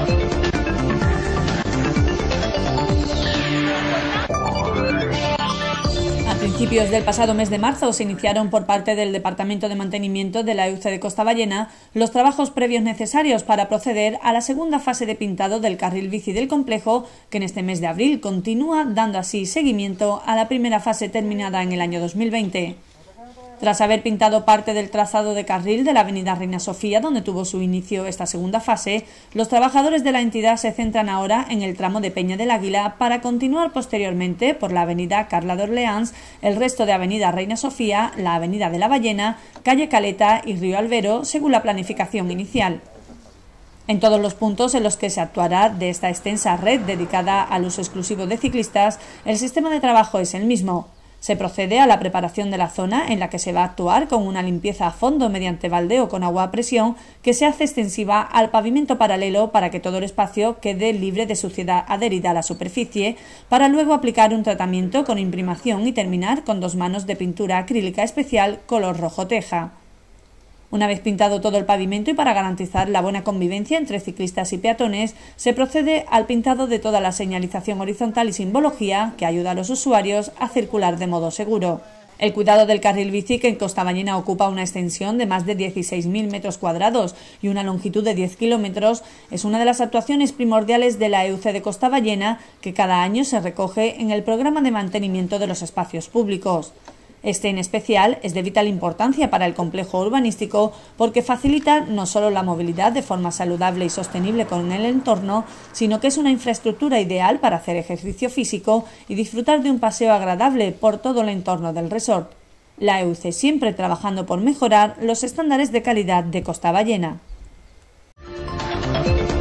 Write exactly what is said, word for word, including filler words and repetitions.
A principios del pasado mes de marzo se iniciaron por parte del Departamento de Mantenimiento de la E U C E de Costa Ballena los trabajos previos necesarios para proceder a la segunda fase de pintado del carril bici del complejo, que en este mes de abril continúa, dando así seguimiento a la primera fase terminada en el año dos mil veinte. Tras haber pintado parte del trazado de carril de la avenida Reina Sofía, donde tuvo su inicio esta segunda fase, los trabajadores de la entidad se centran ahora en el tramo de Peña del Águila para continuar posteriormente por la avenida Carla de Orleans, el resto de avenida Reina Sofía, la avenida de la Ballena, calle Caleta y Río Albero, según la planificación inicial. En todos los puntos en los que se actuará de esta extensa red dedicada al uso exclusivo de ciclistas, el sistema de trabajo es el mismo. Se procede a la preparación de la zona en la que se va a actuar con una limpieza a fondo mediante baldeo con agua a presión que se hace extensiva al pavimento paralelo para que todo el espacio quede libre de suciedad adherida a la superficie, para luego aplicar un tratamiento con imprimación y terminar con dos manos de pintura acrílica especial color rojo teja. Una vez pintado todo el pavimento y para garantizar la buena convivencia entre ciclistas y peatones, se procede al pintado de toda la señalización horizontal y simbología que ayuda a los usuarios a circular de modo seguro. El cuidado del carril bici, que en Costa Ballena ocupa una extensión de más de dieciséis mil metros cuadrados y una longitud de diez kilómetros, es una de las actuaciones primordiales de la E U C E de Costa Ballena, que cada año se recoge en el programa de mantenimiento de los espacios públicos. Este en especial es de vital importancia para el complejo urbanístico porque facilita no solo la movilidad de forma saludable y sostenible con el entorno, sino que es una infraestructura ideal para hacer ejercicio físico y disfrutar de un paseo agradable por todo el entorno del resort. La E U C E siempre trabajando por mejorar los estándares de calidad de Costa Ballena.